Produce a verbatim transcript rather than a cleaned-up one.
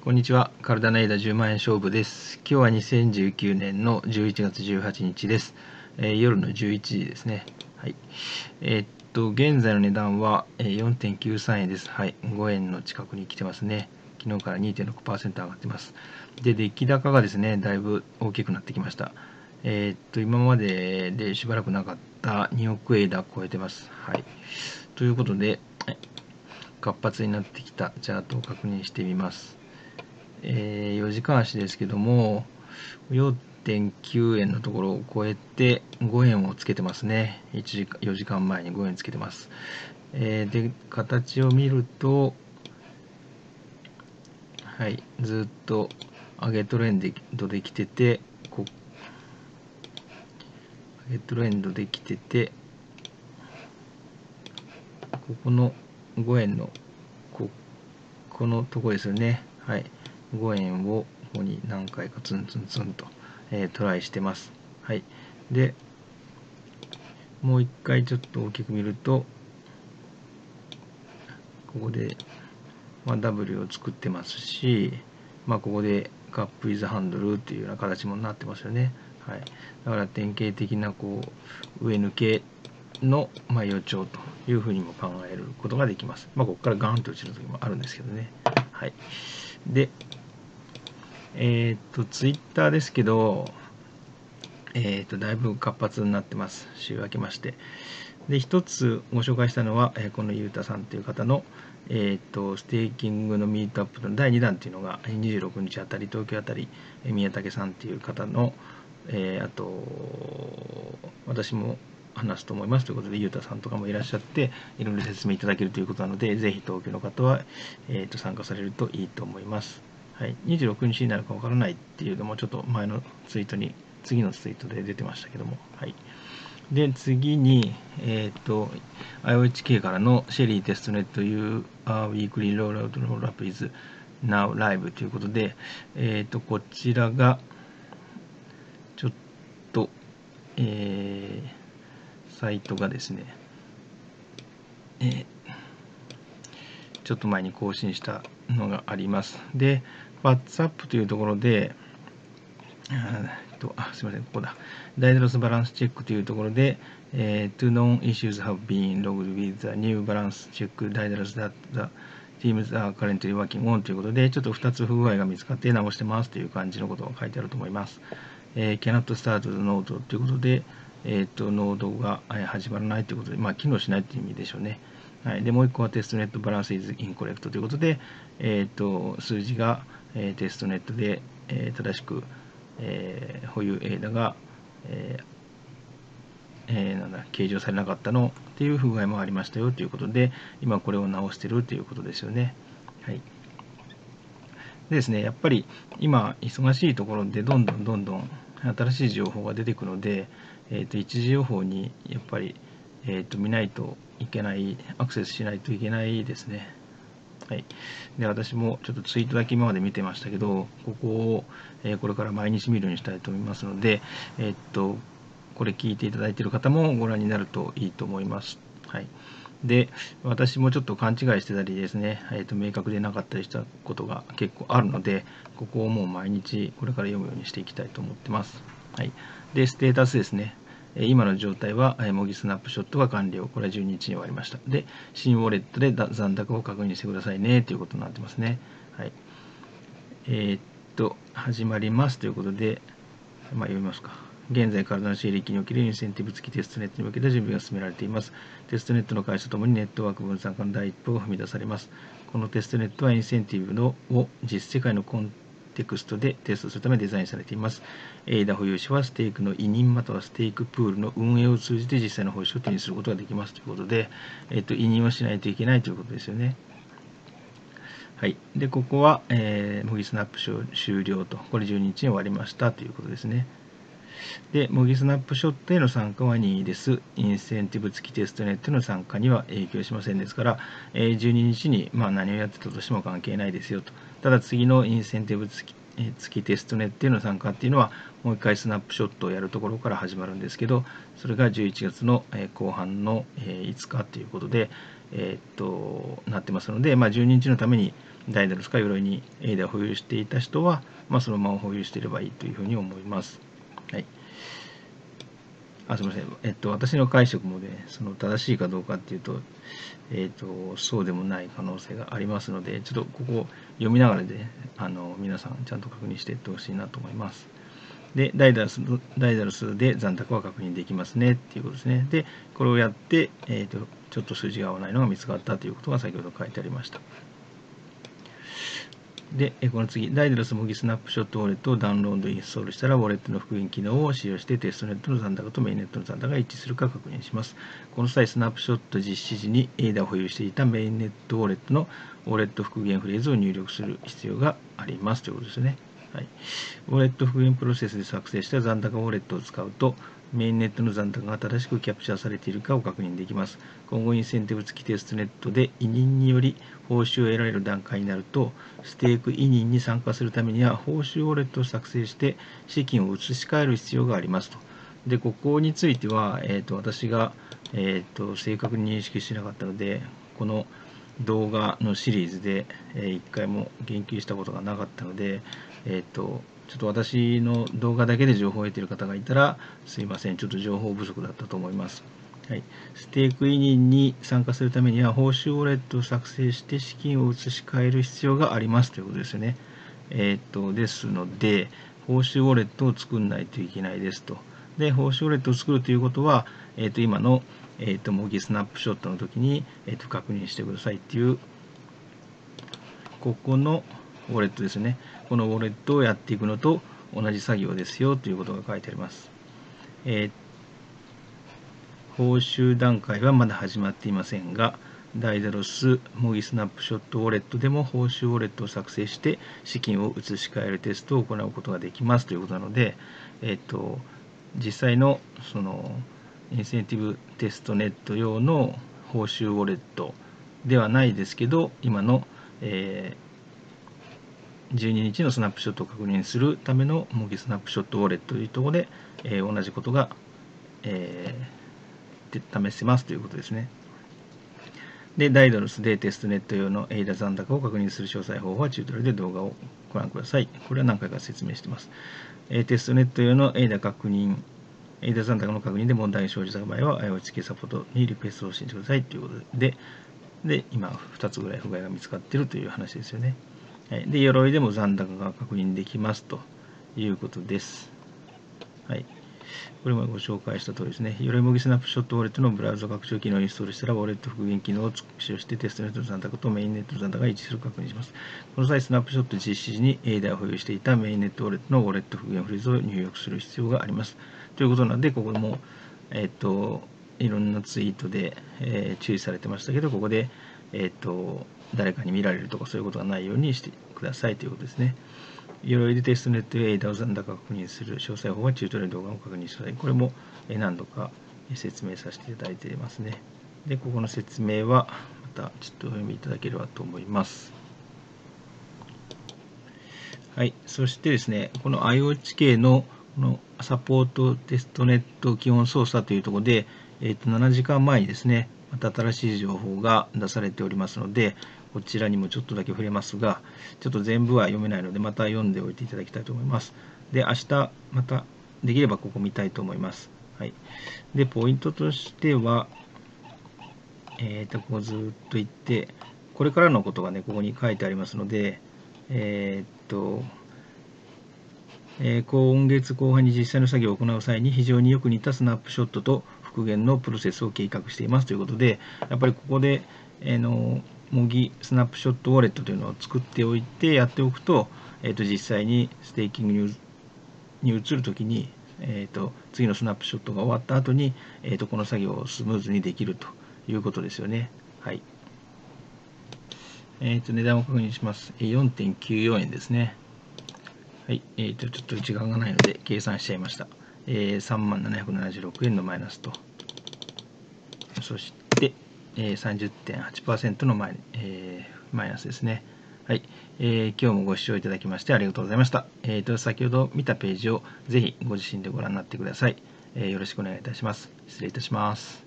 こんにちは。カルダナイダじゅうまん円勝負です。今日はにせんじゅうきゅうねんのじゅういちがつじゅうはちにちです。えー、夜のじゅういちじですね。はい。えー、っと、現在の値段は よんてんきゅうさん 円です。はい。ごえんの近くに来てますね。昨日から にてんろくパーセント 上がってます。で、出来高がですね、だいぶ大きくなってきました。えー、っと、今まででしばらくなかったにおくえだ超えてます。はい。ということで、活発になってきたチャートを確認してみます。えー、よじかん足ですけども、よんてんきゅうえんのところを超えてごえんをつけてますね。いちじかん、よじかんまえにごえんつけてます。えー、で、形を見ると、はい、ずっと上げトレンドできてて、こ上げトレンドできてて、ここのごえんのここのところですよね。はい、ごえんをここに何回かツンツンツンと、えー、トライしてます。はい、でもう一回ちょっと大きく見ると、ここで、まあ、ダブリュー を作ってますし、まあ、ここでカップイズハンドルっていうような形もなってますよね。はい、だから典型的なこう上抜けの、まあ、予兆というふうにも考えることができます。まあ、ここからガーンと落ちる時もあるんですけどね。はい、で、えー、っと、ツイッターですけど、えー、っと、だいぶ活発になってます。週明けまして。で、一つご紹介したのは、このゆうたさんという方の、えー、とステーキングのミートアップのだいにだんというのがにじゅうろくにちあたり、東京あたり、宮武さんという方の、えー、あと、私も話すと思いますということで、ゆうたさんとかもいらっしゃって、いろいろ説明いただけるということなので、ぜひ東京の方は、えー、と参加されるといいと思います。はい、にじゅうろくにちになるかわからないっていうのも、ちょっと前のツイートに、次のツイートで出てましたけども、はい。で、次に、えっ、ー、と、アイオーエイチケー からのシェリーテストネット You are weekly rollout roll up is now live ということで、えっ、ー、と、こちらが、ちょっと、えー、サイトがですね、えー、ちょっと前に更新したのがあります。で、WhatsApp というところで、とあすみません、ここだ。ダイダロスバランスチェックというところで、えー、two known issues have been logged with the new balance check Daedalus that the teams are currently working on ということで、ちょっとふたつ不具合が見つかって直してますという感じのことが書いてあると思います。えー、cannot start the node ということで、えー、とノードが始まらないということで、まあ、機能しないという意味でしょうね。はい、でもう一個はテストネットバランス is incorrect ということで、えー、と数字が、えー、テストネットで、えー、正しくえー、保有エーダが、えーえー、なんだ計上されなかったのっていう不具合もありましたよということで、今これを直してるということですよね。はい。でですね、やっぱり今忙しいところでどんどんどんどん新しい情報が出てくるので、えー、と一時情報にやっぱり、えー、と見ないといけない、アクセスしないといけないですね。はい、で私もちょっとツイートだけ今まで見てましたけど、ここを、えー、これから毎日見るようにしたいと思いますので、えー、っとこれ聞いていただいている方もご覧になるといいと思います。はい、で私もちょっと勘違いしてたりですね、えー、っと明確でなかったりしたことが結構あるので、ここをもう毎日これから読むようにしていきたいと思ってます。はい、でステータスですね。今の状態は、模擬スナップショットが完了。これはじゅうににちに終わりました。で、新ウォレットで残高を確認してくださいねということになってますね。はい。えー、っと、始まりますということで、まあ、読みますか。現在、体の収益におけるインセンティブ付きテストネットに向けた準備が進められています。テストネットの開始とともにネットワーク分散化の第一歩が踏み出されます。このテストネットはインセンティブのを実世界のコンテクストでテストするためデザインされています。エーダ 保有者はステークの委任またはステークプールの運営を通じて実際の報酬を手にすることができますということで、えっと、委任をしないといけないということですよね。はい。で、ここは、えー、模擬スナップ終了と、これじゅうににちに終わりましたということですね。で、模擬スナップショットへの参加は任意です。インセンティブ付きテストネットの参加には影響しませんですから、じゅうににちにまあ何をやってたとしても関係ないですよと。ただ次のインセンティブ付き付きテストネットへの参加っていうのは、もう一回スナップショットをやるところから始まるんですけど、それがじゅういちがつの後半のいつかということで、えー、っとなってますので、まあ、じゅうににちのためにダイダロスか鎧にエイダを保有していた人は、まあ、そのまま保有していればいいというふうに思います。はい。あ、すみません。えっと、私の解釈もね、その正しいかどうかっていうと、えっと、そうでもない可能性がありますので、ちょっとここ読みながらで、あの、皆さんちゃんと確認していってほしいなと思います。で、ダイダロス、ダイダロスで残高は確認できますねっていうことですね。で、これをやって、えっと、ちょっと数字が合わないのが見つかったということが先ほど書いてありました。で、この次、ダイダロス模擬スナップショットウォレットをダウンロードインストールしたら、ウォレットの復元機能を使用してテストネットの残高とメインネットの残高が一致するか確認します。この際、スナップショット実施時に エイダ を保有していたメインネットウォレットのウォレット復元フレーズを入力する必要がありますということですね。はい、ウォレット復元プロセスで作成した残高ウォレットを使うと、メインネットの残高が正しくキャプチャーされているかを確認できます。今後、インセンティブ付きテストネットで委任により報酬を得られる段階になると、ステーク委任に参加するためには、報酬ウォレットを作成して資金を移し替える必要がありますと。で、ここについては、えー、と私が、えー、と正確に認識してなかったので、この動画のシリーズで、えー、いっかいも言及したことがなかったので、えっと、ちょっと私の動画だけで情報を得ている方がいたら、すいません、ちょっと情報不足だったと思います。はい、ステーク委任に参加するためには、報酬ウォレットを作成して資金を移し替える必要がありますということですよね。えっと、ですので、報酬ウォレットを作らないといけないですと。で、報酬ウォレットを作るということは、えっと、今の、えっと、模擬スナップショットの時に、えっと、確認してくださいっていう、ここのウォレットですね。このウォレットをやっていくのと同じ作業ですよということが書いてあります。えー、報酬段階はまだ始まっていませんが、ダイダロス模擬スナップショットウォレットでも報酬ウォレットを作成して資金を移し替えるテストを行うことができますということなので、えっと、実際のそのインセンティブテストネット用の報酬ウォレットではないですけど、今の、えー、じゅうににちのスナップショットを確認するための模擬スナップショットウォレットというところで、えー、同じことが、えー、試せますということですね。で、ダイダロスでテストネット用のエイダ残高を確認する詳細方法はチュートリアルで動画をご覧ください。これは何回か説明しています。テストネット用のエイダ確認、エイダ残高の確認で問題が生じた場合は、iOS 系サポートにリクエストをしてくださいということで、で、今ふたつぐらい不具合が見つかっているという話ですよね。で、鎧でも残高が確認できますということです。はい。これもご紹介した通りですね。鎧模擬スナップショットウォレットのブラウザ拡張機能をインストールしたら、ウォレット復元機能を使用してテストネットの残高とメインネットの残高が一致するか確認します。この際、スナップショット実施時に エイダ を保有していたメインネットウォレットのウォレット復元フレーズを入力する必要があります。ということなので、ここも、えっと、いろんなツイートで、えー、注意されてましたけど、ここで、えっと、誰かに見られるとかそういうことがないようにしてくださいということですね。鎧でテストネットやエイダを残高を確認する詳細法はチュートリアル動画を確認してください。これも何度か説明させていただいていますね。で、ここの説明はまたちょっとお読みいただければと思います。はい。そしてですね、この アイオーエイチケー のこのサポートテストネット基本操作というところで、えっと、ななじかんまえにですね、また新しい情報が出されておりますので、こちらにもちょっとだけ触れますが、ちょっと全部は読めないので、また読んでおいていただきたいと思います。で、明日、またできればここ見たいと思います。はい。で、ポイントとしては、えっと、こうずっといって、これからのことがね、ここに書いてありますので、えっと、えー、今月後半に実際の作業を行う際に非常によく似たスナップショットと復元のプロセスを計画していますということで、やっぱりここで、えー、の模擬スナップショットウォレットというのを作っておいてやっておくと、えー、と実際にステーキングに移るときに、えー、と次のスナップショットが終わった後に、えー、とこの作業をスムーズにできるということですよね。はい。えー、と値段を確認します。よんてんきゅうよんえんですね。はい、えーと、ちょっと時間がないので計算しちゃいました。えー、さんまんななひゃくななじゅうろくえんのマイナスと、そして、えー、さんじゅってんはちパーセント のマイ、えー、マイナスですね。はい、えー、今日もご視聴いただきましてありがとうございました。えーと、先ほど見たページをぜひご自身でご覧になってください。えー、よろしくお願いいたします。失礼いたします。